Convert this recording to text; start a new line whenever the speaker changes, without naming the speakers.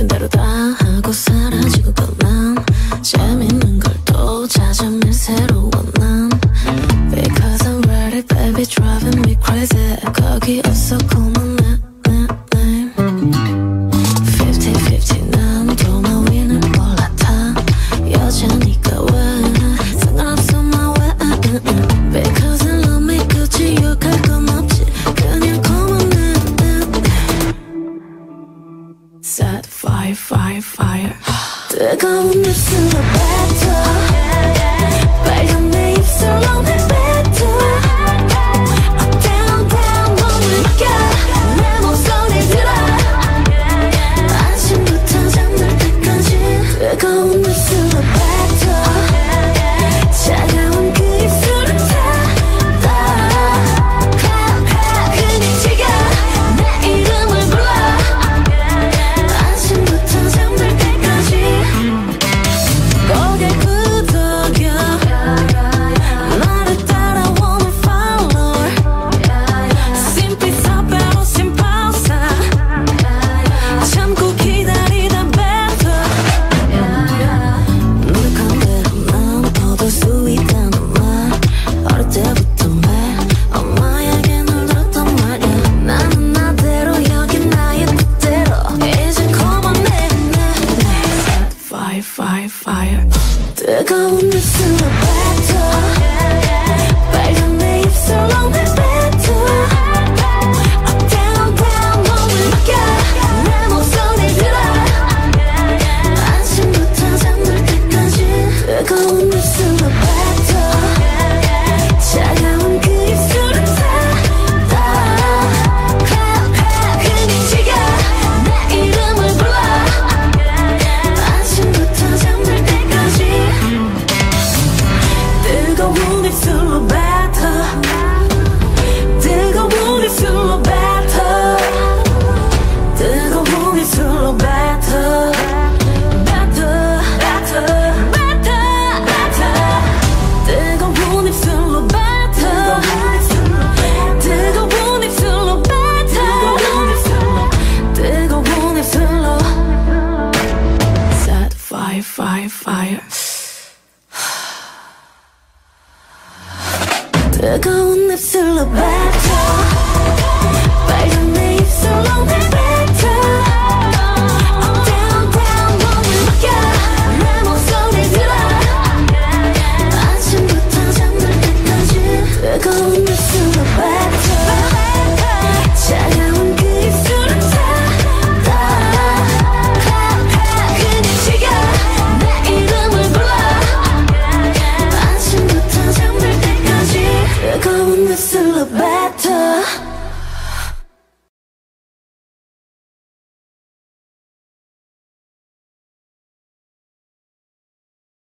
시킨 대로 다 하고 사라지고 난 재밌는 걸 또 찾아 매 새로운 난 Because I'm ready baby driving me crazy 거기 없어 call my name 50-50 난 도마 위는 올라타 여자니까 왜 상관없어 my way Because I love me 굳이 욕할 건 없지 그냥 call my name Set fire fire fire 뜨거운 입술로 뱉어 빨간 내 입술로 내 뱉어 Up down down 못 느껴 내 목소리 들어 아침부터 잠들 때까지 뜨거운 입술로 뱉어 차가운 그 입술을 닫아 그냥 지겨 내 이름을 불러 아침부터 잠들 때까지 고개 끄덕여 나를 따라오는 follower Simply stop pero sin pausa 참고 기다리다 뱉어 노력한 대로 난 얻을 수 있다는 말 어릴 때부터 매 엄마에게 널 들었단 말이야 나는 나대로 여긴 나의 뜻대로 이제 call my name Fire fire fire 뜨거운 입술로 뱉어 빨간 내 입술로 내 뱉어 Up down down 못 느껴 내 목소리 들어 아침부터 잠들 때까지 뜨거운 입술로 뱉어 차가운 그 입술을 닫아 그냥 지겨 내 이름을 불러 아침부터 잠들 때까지 뜨거운 입술로 뱉어 뜨거운 입술로 뱉어 뜨거운 입술로 뱉어 뜨거운 입술로 뱉어 뜨거운 입술로 뱉어 뜨거운 입술로 Set fire fire fire 뜨거운 입술로 뱉어 빨간 내 입술로 내 뱉어 Up down down 못 느껴 내 목소리 들어 아침부터 잠들 때까지 뜨거운 입술로 뱉어 차가운 그 입술을 닫아 그냥 지겨 내 이름을 불러 아침부터 잠들 때까지 뜨거운 입술로 뱉어